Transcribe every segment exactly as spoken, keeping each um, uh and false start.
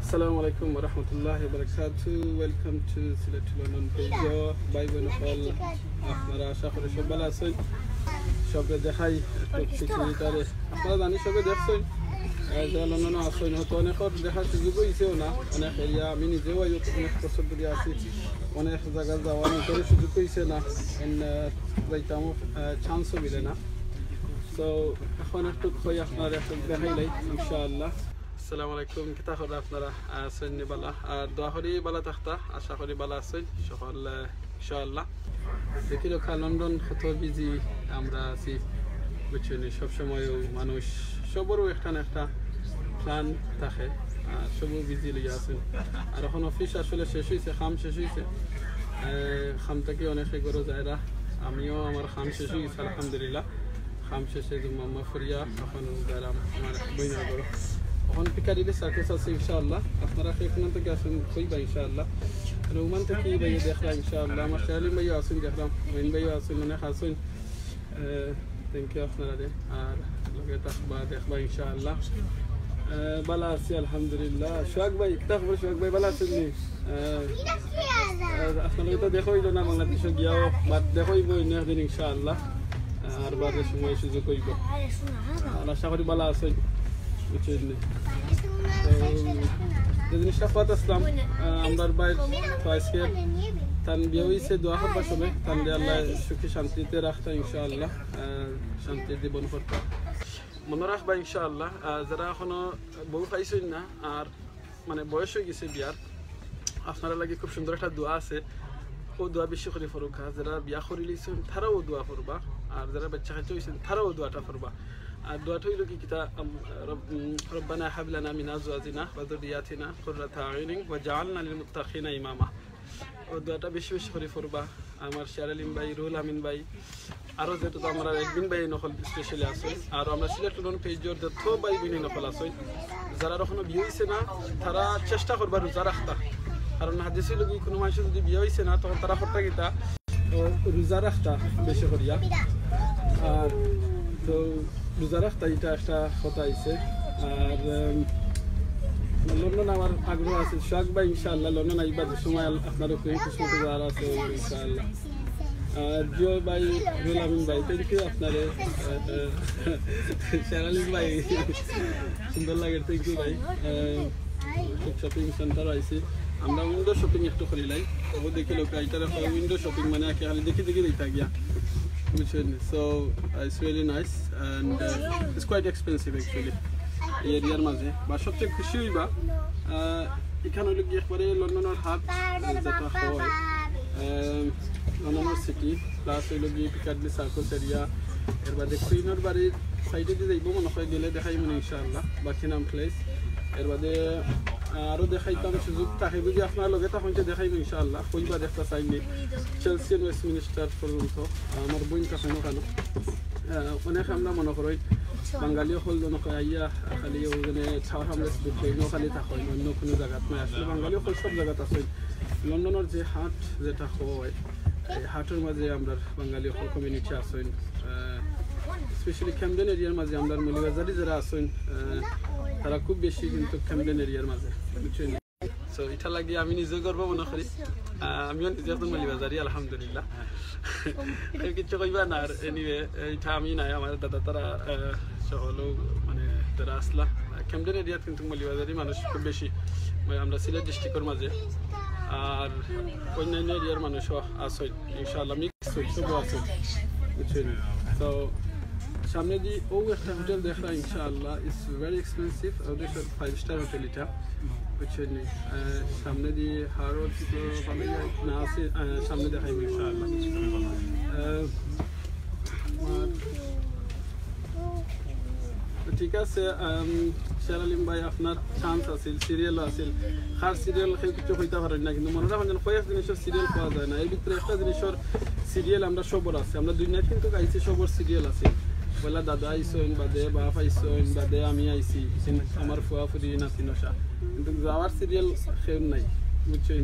Assalamu alaikum wa rahmatullahi wa barakatuh. Welcome to Sile to London Pejo. Bye bye no all. আপনারা আশা করি সব ভালো আছেন। সবে দেখাই একটু সিকিউরিটারে। আপনারা জানি সবে দেখছেন। যে লন্ডন আসেন হয়তো অনেক দেখার সুযোগ হয়েছেও না। অনেক এরিয়া আমি নিজেও অনেক বছর ধরে আছি। অনেক জায়গা যাওয়ার মতো সুযোগ হয়েছে না। যাইতাম চান্সও মিলে না। তো এখন একটু কই আপনারা একটু দেখাইলাই ইনশাআল্লাহ। আসসালামু আলাইকুম কিতা খবর আপনারা আছেন নি বালা আর দোয়া করি বালা থাকতা আশা করি বালা আছেন সকল ইনশাআল্লাহ দেখি লোকা লন্ডন কত বিজি আমরা আছি বুঝছেন সব সময় মানুষ সবরও একটা না একটা প্ল্যান থাকে আর সবও বিজি লিয়ে আছেন আর এখন অফিস আসলে শেষ হয়েছে খাম শেষ হয়েছে খামটাকে অনেকে গরো যায়রা আমিও আমার খাম শেষ হয়েছে আলহামদুলিল্লাহ খাম শেষে মাম্মা ফরিয়া এখন যারা আমার বইনা গরো এখন পিকারিলে সার্কেস আছে ইনশাআল্লাহ আপনারা এখান থেকে আসুন কইবা ইনশাআল্লাহ রোমান থেকে ভাই দেখলাম ইনশাআল্লাহ আমার শালিম ভাই আসুন দেখলাম ওইন ভাই আসুন মানে আসুন থ্যাংক ইউ আপনারা আর লগে তাকবা দেখবা ইনশাআল্লাহ বালা আছি আলহামদুলিল্লাহ সোহাগ ভাই কিতা খবর সোহাগ ভাই বালা আছেন নি আপনারা তো দেখোই না বাংলাদেশে গিয়াও বাদ দেখোই বই একদিন ইনশাআল্লাহ আর বাদে সময় সুযোগ হইব আর আশা করি বালা আছেন বুঝছেন যে জিনিসটা কথা আসলাম আমরার বাইর আজকে তান বিয়ে হয়েছে দোয়া করবা সবে তান আল্লাহ সুখী শান্তিতে রাখতা ইনশাআল্লাহ শান্তির জীবন করতা মনে রাখবা ইনশাআল্লাহ যারা এখনো বউ পাইছেন না আর মানে বয়স হয়ে গেছে বিয়ার আপনারা লাগে খুব সুন্দর একটা দোয়া আছে ও দোয়া বেশি করে ফরুক যারা বিয়া করে লিছেন তারাও দোয়া করবা আর যারা বাচ্চা খাইতে হয়েছেন তারাও দোয়াটা করবা আর দোয়াটা হইল কি কিতা রব্বানা হাব লানা মিন আজওয়াজিনা ওয়া যুররিয়াতিনা কুররাতা আয়ুনিন ওয়াজআলনা লিল মুত্তাকিনা ইমামা ও দোয়াটা বেশি বেশি করে পড়বা আমার শেরালিম ভাই রুহুল আমিন ভাই আরও যেহেতু আমরা একদিন ভাই নকল স্পেশালি আছে আর আমরা সিলেট লন্ডন পেজর যত ভাই বিনি নকল আছে যারা এখনো বিয়ে হয়েছে না তারা চেষ্টা করবা রোজা রাখতা কারণ হাদিসে লগি কোনো মানুষ যদি বিয়ে হয়েছে না তখন তারা হত্যা গীতা রোজা রাখতা বেশি করিয়া আর তো রোজা রাখতা এটা একটা কথা আছে আর লন্ডন আমার আগ্রহ আছে সোহাগ ভাই ইনশাআল্লাহ লন্ডন আইবার সময় আপনার ওখানে কিসমত যারা আছে ইনশাআল্লাহ আর জিও ভাই রুহুল আমিন ভাই থ্যাংক ইউ আপনারে শেরালিম ভাই সুন্দর লাগে থ্যাংক ইউ ভাই শপিং সেন্টার আইসি আমরা উইন্ডো শপিং একটু করি লাই ও দেখি লোক এটার উইন্ডো শপিং মানে খালি দেখি দেখি দিতে গিয়া বুঝছেন so it's really nice and it's quite expensive actually এই এরিয়ার মাঝে বা সবচেয়ে খুশি হইবা এখানে হইলে গিয়ে একবারে লন্ডনের হাট যেটা হয় লন্ডনের সিটি প্লাস হইল গিয়ে পিকাডলি সার্কাস এরিয়া এর বাদে কুইনের বাড়ির সাইডে দিয়ে যাইব মনে হয় গেলে দেখাই মানে ইনশাআল্লাহ বাকিনাম প্লেস এর বাদে আরও দেখাইতাম সুযোগ থাকে বুঝি আপনার লগে তখন দেখাইব ইনশাআল্লাহ কইবা দেখতে চাইনি চেলসি ওয়েস্ট মিনিস্টার পর্যন্ত আমার বোন কাছে কেন অনেক আমরা মনে করি বাঙালি হল জনকে আইয়া খালি ওখানে ছাওয়ার আমরা ট্রেনও খালি থাকো অন্য কোনো জায়গাত নয় আসলে বাঙালি হল সব জায়গাত আছে লন্ডনের যে হাট যেটা হয় এই হাটের মাঝে আমরা বাঙালি হল কমিউনিটি আছেন স্পেশালি ক্যামডেন এরিয়ার মাঝে আমরা মলিবাজারি যারা আছেন তারা খুব বেশি কিন্তু ক্যামডেন এরিয়ার মাঝে বুঝছেন সো এটা লাগিয়ে আমি নিজে গর্ব মনে করি আমিও নিজে একজন মলিবাজারি আলহামদুলিল্লাহ কিছু কইবা না আর এনিওয়ে এটা আমি নাই আমার দাদা তারা সকলেও মানে যারা আসলা ক্যামডেন এরিয়ার কিন্তু মলিবাজারি মানুষ খুব বেশি আমরা সিলেট ডিস্ট্রিক্টের মাঝে আর অন্যান্য এরিয়ার মানুষও আছে ইনশাআল্লাহ মিক্স সবও আছে বুঝছেন তো সামনে দিয়ে ও একটা হোটেল দেখা ইনশাআল্লাহ ইটস ভেরি এক্সপেন্সিভ ওদের ফাইভ স্টার হোটেল এটা বুঝছেন সামনে দিয়ে হারও না আছে সামনে দেখাইব ইনশাআল্লাহ ঠিক আছে শেরালিম ভাই আপনার চান্স আছিল সিরিয়ালও আছিল খার সিরিয়াল কেউ কিছু হইতে পারেন না কিন্তু মনে রাখেন যেন কয়েক জিনিসের সিরিয়াল পাওয়া যায় না এর ভিতরে একটা জিনিসের সিরিয়াল আমরা সবর আছে আমরা দুই নাইট কিন্তু আইসি সবর সিরিয়াল আছে বলে দাদা আইসন বাদে বাপ আইসন বাদে আমি আইসি আমার ফুয়া ফুরি নাতি নশা কিন্তু যাওয়ার সিরিয়াল খেউ নাই বুঝছেন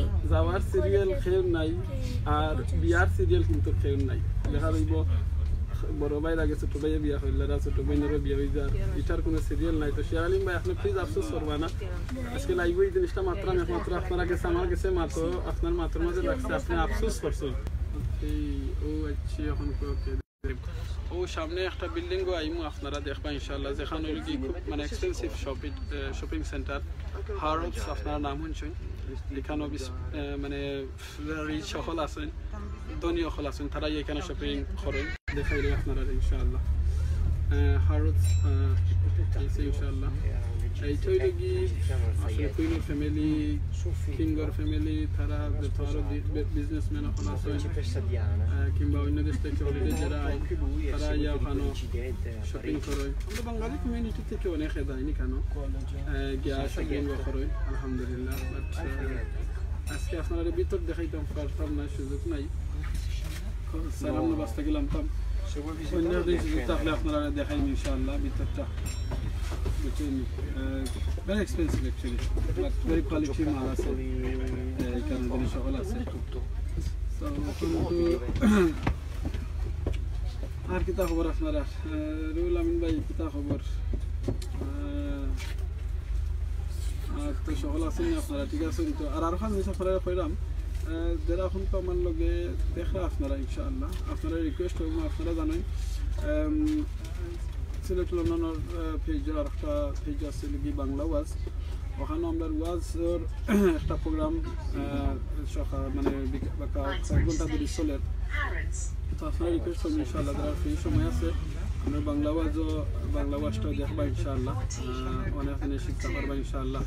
যাওয়ার সিরিয়াল খেউ নাই আর বিয়ার সিরিয়াল কিন্তু খেউ নাই দেখা রইব বড় ভাইয়ের আগে ছোট ভাইয়ে বিয়া হইল আর ছোট বোনেরও বিয়া হয়ে যায় এটার কোনো সিরিয়াল নাই তো শেয়ার আলিম ভাই আপনি প্লিজ আফসোস করবা না আজকে লাইভ এই জিনিসটা মাত্র আমি একমাত্র আপনার কাছে আমার কাছে মাত্র আপনার মাত্র মাঝে লাগছে আপনি আফসোস করছেন এই ও আচ্ছা এখন ও সামনে একটা বিল্ডিং গো আইমু আপনারা দেখবা ইনশাআল্লাহ যেখানে কি মানে expensive shopping shopping centre Harrods আপনারা নাম শুনছেন এখানে মানে রিচ হল আছেন ধনী হল আছেন তারা এখানে শপিং করেন দেখাইলে আপনারা ইনশাআল্লাহ হারোডস ইনশাআল্লাহ এইটা হইল কি আসলে কুইনোর ফ্যামিলি কিংগর ফ্যামিলি তারা আরো বিজনেসম্যান এখন আছে কিংবা অন্য দেশ থেকে হলিডে যারা তারা ইয়া ওখানে শপিং করে আমরা বাঙালি কমিউনিটি থেকে অনেক দেয়নি কেন গিয়া শপিং করে আলহামদুলিল্লাহ বাট আজকে আপনারা ভিতর দেখাইতাম পারতাম না সুযোগ নাই সালাম নবাস্তা গেলাম তাম অন্য দেশ থাকলে আপনারা দেখাইন ইনশাআল্লাহ ভিতরটা very expensive actually but very quality মাল আছে এখানে জিনিস সকল আছে so কিন্তু আর কি তা খবর আপনারা রুল আমিন ভাই কি তা খবর আর তো সকল আছেন আপনারা ঠিক আছে তো আর আর খান জিনিস আপনারা কইলাম যারা এখন তো আমার লগে দেখা আপনারা ইনশাআল্লাহ আপনারা রিকোয়েস্ট করবো আপনারা জানেন সিলেট লন্ডনের পেজে আর একটা পেজ আছে কি বাংলা ওয়াজ ওখানে আমরা ওয়াজের একটা প্রোগ্রাম সকাল মানে এক ঘন্টা ধরে চলে তো আপনারা রিকোয়েস্ট করবেন ইনশাআল্লাহ যারা ফ্রি সময় আছে আমরা বাংলা ওয়াজও বাংলা ওয়াজটাও দেখবা ইনশাআল্লাহ অনেক শিখতে পারবা ইনশাআল্লাহ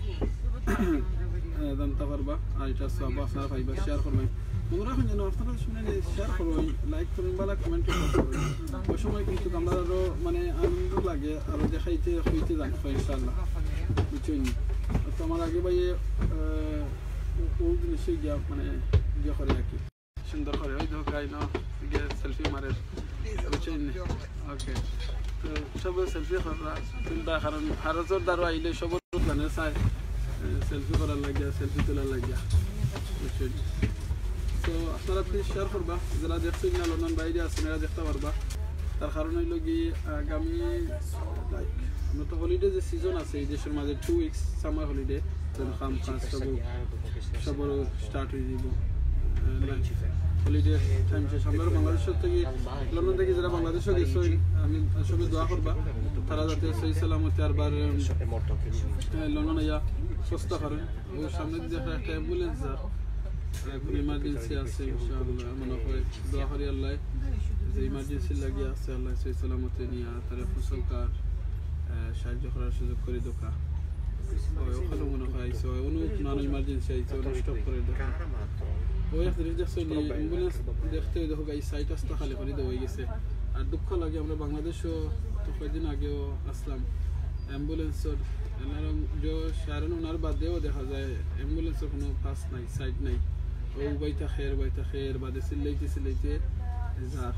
জানতে পারবা আর এটা সব আপনারা পাইবা শেয়ার করবেন বন্ধুরা এখন যেন আপনারা শুনে শেয়ার করবেন লাইক করবেন বা কমেন্ট করবেন ওই সময় কিন্তু আমরা আরও মানে আনন্দ লাগে আরও দেখাইতে হইতে জানতে ইনশাআল্লাহ বুঝছেন তো আমার আগে ভাই ও জিনিসই গিয়া মানে ইয়ে করে আর কি সুন্দর করে ওই ধোকাই না গিয়ে সেলফি মারে বুঝছেন ওকে তো সব সেলফি করা চিন্তা কারণ আরও জোর দারো আইলে সব জানে চাই সেলফি করার লাগিয়া সেলফি তোলার লাগিয়া বুঝছেন তো আপনারা প্লিজ শেয়ার করবা যারা দেখছেন না লন্ডন বাইরে আছেন এরা দেখতে পারবা তার কারণ হইল কি আগামী লাইক আমরা তো হলিডে যে সিজন আছে এই দেশের মাঝে টু উইকস সামার হলিডে খাম খাস সব সবর স্টার্ট হয়ে যাব হলিডে টাইম শেষ আমরা বাংলাদেশের থেকে লন্ডন থেকে যারা বাংলাদেশে গেছে আমি সবাই দোয়া করবা তারা যাতে সহি সালামতে আরবার লন্ডনে ইয়া সস্তা করেন ওই সামনে দেখা একটা অ্যাম্বুলেন্স এখন ইমার্জেন্সি আছে ইনশাআল্লাহ মনে হয় দোয়া করি আল্লাহ যে ইমার্জেন্সি লাগিয়ে আছে আল্লাহ সহি সালামতে নিয়ে তারা ফুসলকার সাহায্য করার সুযোগ করে দোকা ওখানে মনে হয় আইসে অনু নান ইমার্জেন্সি আইসে অনু স্টপ করে দেখা ওই একটা জিনিস দেখছো অ্যাম্বুলেন্স দেখতে দেখো এই সাইট আসতে খালি করে দেওয়া হয়ে গেছে আর দুঃখ লাগে আমরা বাংলাদেশও তো কয়েকদিন আগেও আসলাম অ্যাম্বুলেন্সের এনারম যে সারান ওনার বাদেও দেখা যায় অ্যাম্বুলেন্সের কোনো পাস নাই সাইড নাই ও বাইতা খের বাইতা খের বাদে সিলাইতে সিলাইতে যার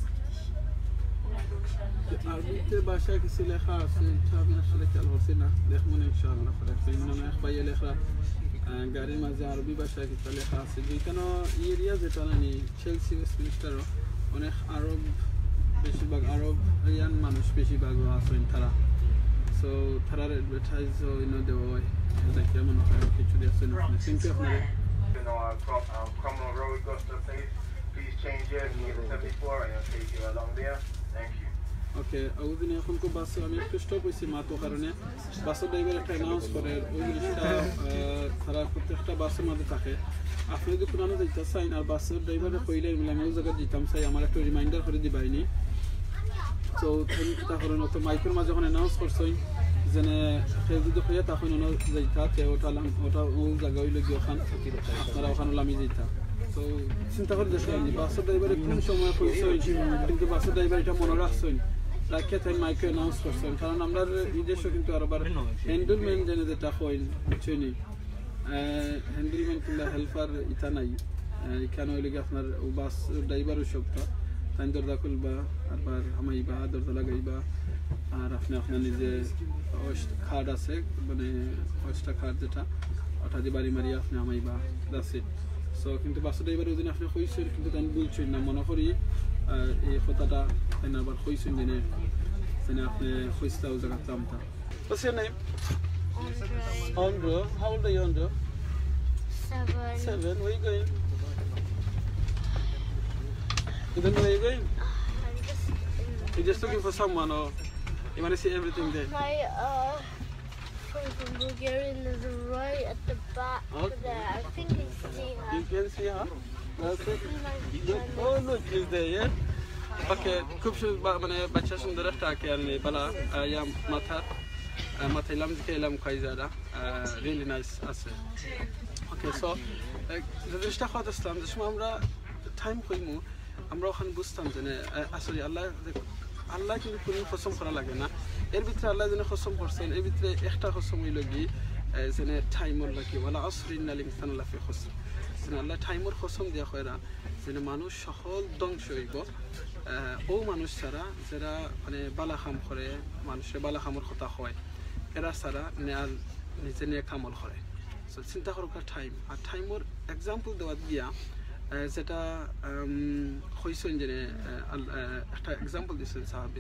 আরবিতে ভাষায় কিছু লেখা আছে আমি আসলে খেয়াল করছি না দেখবো না ইনশাআল্লাহ অনেক পাইয়ে লেখা গাড়ির মাঝে আরবি ভাষায় কিছু লেখা আছে যেখানে এরিয়া যেটা নানি চেলসি ওয়েস্টমিনিস্টারও অনেক আরব বেশিরভাগ আরব ইয়ান মানুষ বেশিরভাগও আছেন তারা সো তারার অ্যাডভার্টাইজ ইনো দেওয়া হয় দেখে মনে হয় কিছু দিয়েছেন আপনি থ্যাংক ইউ আপনাদের Cromwell Road, Gloucester, please. Please change here and get the seventy-four and I'll take you along there. Thank you. Okay ওদিন এখন তো বাস আমি একটু স্টপ হয়েছি মা তো কারণে বাসের ড্রাইভার একটা অ্যানাউন্স করে ওই জিনিসটা তারা প্রত্যেকটা বাসের মধ্যে থাকে আপনি যদি পুরানো দিতে চাইন আর বাসের ড্রাইভারে কইলে মিলে আমি ওই জায়গায় দিতাম চাই আমার একটা রিমাইন্ডার করে দিবাইনি তো তা করেন তো মাইকের মাঝে যখন অ্যানাউন্স করছই যেনে সে যদি হইয়া তখন অন্য যাইতা তে ওটা ওটা ওই জায়গা হইলে গিয়ে ওখান আপনারা ওখানে লামি যাইতা তো চিন্তা করে দেখলেন বাসের ড্রাইভারে কোন সময় কইছই কিন্তু বাসের ড্রাইভার এটা মনে রাখছই রাখিয়া তাই মাইকে অ্যানাউন্স করছেন কারণ আমরা নিজস্ব কিন্তু আরবার হ্যান্ডেলম্যান জেনে যেটা হয় বুঝছেনি হ্যান্ডেলম্যান কিংবা হেল্পার ইটা নাই এখানে হইলে কি আপনার বাস ড্রাইভারও সবটা তাই দরজা খুলবা আরবার হামাইবা দরজা লাগাইবা আর আপনি আপনার নিজে খাট আছে মানে অষ্টা খাট যেটা ওটা দিয়ে বাড়ি মারিয়া আপনি হামাইবা দ্যাটস ইট সো কিন্তু বাস ড্রাইভার ওই দিন আপনি কইছেন কিন্তু তাই বলছেন না মনে করি এই কথাটা এনে আবার কইছেন জেনে জেনে আপনি কইস্তাও জায়গা তামতা What's your name? Andre. Andrew. How old are you, Andrew? Seven. Seven. Where are you going? You don't know where you're going? I'm just. in- You're just looking for someone, or you want to see everything there? My uh, friend from Bulgaria is right at the back Okay. there. I think you see her. You can see her. That's it. Good. Oh, look, he's there, yeah? Okay. খুব মানে বাচ্চা সুন্দর একটা কে আনলে বালা ইয়া মাথা মাথা ইলাম দিকে ইলাম খাই যারা রিয়েলি নাইস আছে ওকে সো জিনিসটা কথা আসলাম যে সময় আমরা টাইম কইমু আমরা ওখানে বুঝতাম যে আসলে আল্লাহ আল্লাহ কিন্তু কোনো কসম করা লাগে না এর ভিতরে আল্লাহ যেন কসম করছেন এর ভিতরে একটা কসম হইল কি যেন টাইমর লাগি ওয়ালা আসরিন আল ইনসান লাফি খুসর যেন আল্লাহ টাইমর কসম দিয়া কইরা যেন মানুষ সকল ধ্বংস হইব ও মানুষ ছাড়া যারা মানে বালা কাম করে মানুষের বালা কামর কথা হয় এরা ছাড়া নেয়াল নিজে নিয়ে কামল করে সো চিন্তা করার টাইম আর টাইমর এক্সাম্পল দেওয়া গিয়া যেটা হইছেন যে একটা এক্সাম্পল দিয়েছেন সাহাবি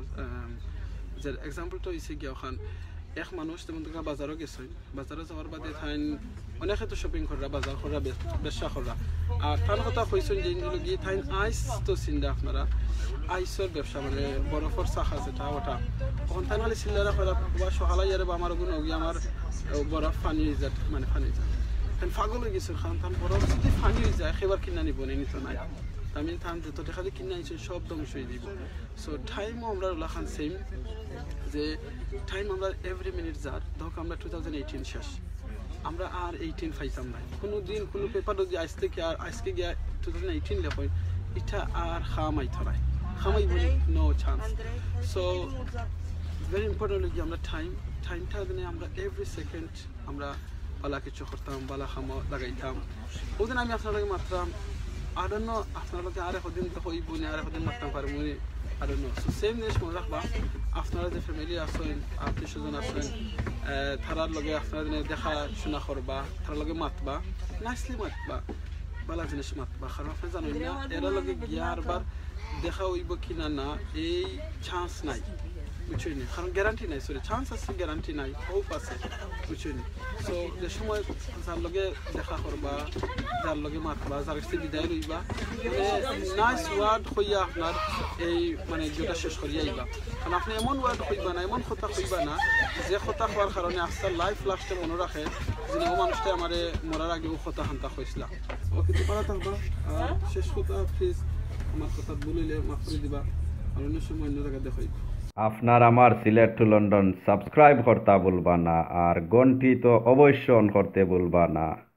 যে এক্সাম্পলটা হয়েছে গিয়া ওখান এক মানুষ যেমন তোমরা বাজারও গেছেন বাজারে যাওয়ার বাদে থাইন অনেকে তো শপিং করা বাজার করা ব্যবসা করা আর তার কথা কইছেন যে গিয়ে থাইন আইস তো চিন্তা আপনারা আইসর ব্যবসা মানে বরফর শাখা যেটা ওটা তখন তাই নাহলে চিল্লারা করা বা সকালে যারে বা আমার গুণ গিয়ে আমার বরফ পানি হয়ে যায় মানে পানি যায় তাই পাগল হয়ে গেছে কারণ তার বরফ যদি পানি হয়ে যায় সেবার কিনা নিব নিত নাই আমি থান তো খালি কিনে আনছি সব ধ্বংস হয়ে দিব সো টাইমও আমরা ওলাখান সেম যে টাইম আমরা এভরি মিনিট যার ধরো আমরা টু থাউজেন্ড এইটিন শেষ আমরা আর এইটিন পাইতাম না কোনো দিন কোনো পেপারও যে আজ থেকে আর আজকে গিয়া টু থাউজেন্ড এইটিন লেখ এটা আর খামাই থরাই খামাই বলি no chance so very important হলো কি আমরা টাইম টাইমটা দিনে আমরা এভরি সেকেন্ড আমরা বালা কিছু করতাম বালা খামো লাগাইতাম ওদিন আমি আপনার লগে মাত্রাম I don't know আপনার লগে আর একদিন তো হইব না আর একদিন মারতাম পারবো না I don't know so same জিনিস মনে রাখবা আপনারা যে ফ্যামিলি আছেন আপনি সুজন আছেন তারার লগে আপনারা দিনে দেখা শোনা করবা তার লগে মাতবা নাইসলি মাতবা বালা জিনিস মাতবা কারণ আপনি জানেন না এরা লগে গিয়ার বার দেখা হইব কিনা না এই চান্স নাই বুঝছেন কারণ গ্যারান্টি নাই সরি চান্স আছে গ্যারান্টি নাই হোপ আছে বুঝছেন সো যে সময় যার লগে দেখা করবা যার লগে মাতবা যার কাছে বিদায় লইবা মানে নাইস ওয়ার্ড হইয়া আপনার এই মানে যেটা শেষ করিয়া আইবা কারণ আপনি এমন ওয়ার্ড হইবা না এমন কথা হইবা না যে কথা হওয়ার কারণে আপনার লাইফ লাস্টে মনে রাখে যে ও মানুষটা আমার মরার আগে ও কথা হান্তা হয়েছিল ওকে তো পারা থাকবা আর শেষ কথা প্লিজ আমার কথা বলিলে মাফ করে দিবা আর অন্য সময় অন্য জায়গায় দেখাইবা আপনার আমার সিলেট টু লন্ডন সাবস্ক্রাইব করতে ভুলবা না আর ঘন্টি তো অবশ্যই অন করতে ভুলবা না।